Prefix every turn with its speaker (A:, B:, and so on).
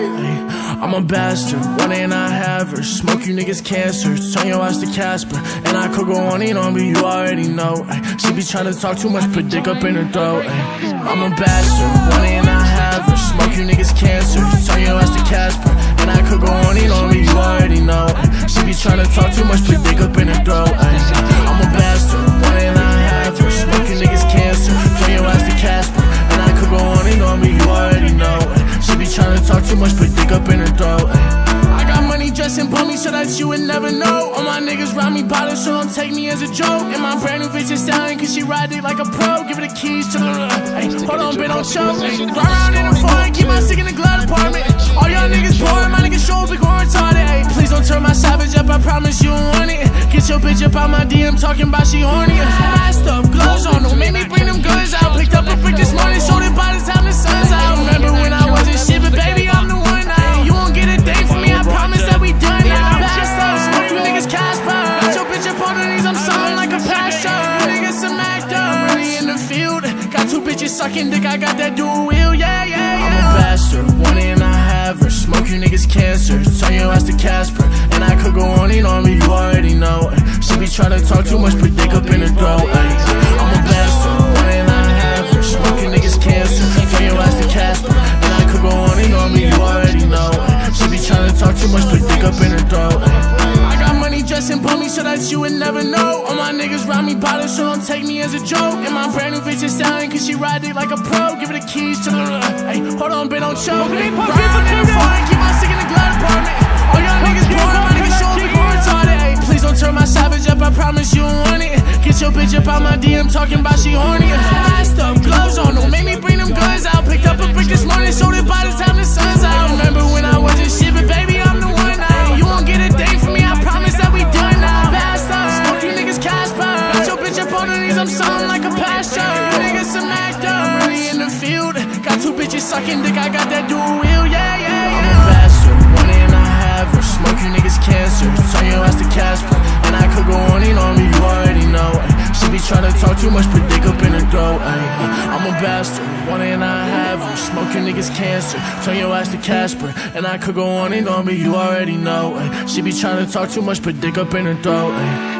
A: I'm a bastard, one and I have her. Smoke you niggas cancer, turn your ass to Casper. And I could go on and on, but you already know. She be tryna talk too much, put dick up in her throat. I'm a bastard, one and I have her. Smoke you niggas cancer, turn your ass to Casper. And I could go on and on, but you already know. She be tryna talk too much, put dick up in her throat. I'm a bastard, one and I have her. Smoke you niggas cancer, turn your ass to Casper. And I could go on and on, but you already know. She be tryna talk too much, put dick up in her throat. I got money dressing for me so that you would never know. All my niggas round me bottle, so don't take me as a joke. And my brand new bitch is styling cause she ride it like a pro. Give her the keys to the hold on, bitch, don't choke. Ride around in the foreign, keep my stick in the glove apartment. All y'all niggas boring, my niggas show up big or retarded. Please don't turn my savage up, I promise you don't want it. Get your bitch up out my DM talking about she horny. Masked up, gloves on, don't make me bring them guns out. Picked up a brick this morning, sold it by the time the sun's out. Remember when I wasn't shit, but baby, I'm the one now. You won't get a day from me, I promise that we done now. Passed up, smoke you niggas Casper. Got your bitch up on her knees, I'm sounding like a pastor. You niggas some actor, I'm really in the field. Got two bitches sucking dick, I got that dual wheel, yeah. I'm a bastard, one and I have her. Smoke you niggas cancer, turn your ass to Casper. And I could go on and on, but you already know. She be tryna talk too much, put dick up in her throat. I'm a bastard, one and I have her. Smoke you niggas cancer, turn your ass to Casper. And I could go on and on, but you already know. She be tryna talk too much, put dick up in her throat. I got money dressing for me so that you would never know. All my niggas round me bottle, so don't take me as a joke. And my brand new bitch is styling cause she ride it like a pro. Give her the keys to the hold on, bitch, don't choke. Ride around in the foreign, keep my stick in the glove apartment. All y'all niggas boring, my niggas show up big or retarded. Please don't turn my savage up, I promise you don't want it. Get your bitch up out my DM talking about she horny. Masked up, gloves on, don't make me bring them guns out. Picked up a brick this morning, sold it by the time the sun's out. Remember when I wasn't shit, but baby, I'm the one now. You won't get a day from me, I promise that we done now. Passed up, smoke you niggas Casper. Got your bitch up on her knees, I'm sounding like a pastor. You niggas some actor, I'm really in the field. Got two bitches sucking dick, I got that dual wheel, yeah. I'm a bastard, one and I have her. Smoke you niggas cancer, turn your ass to Casper. And I could go on and on, but you already know. She be tryna talk too much, put dick up in her throat. I'm a bastard, one and I have her. Smoke you niggas cancer, turn your ass to Casper. And I could go on and on, but you already know. She be tryna talk too much, put dick up in her throat.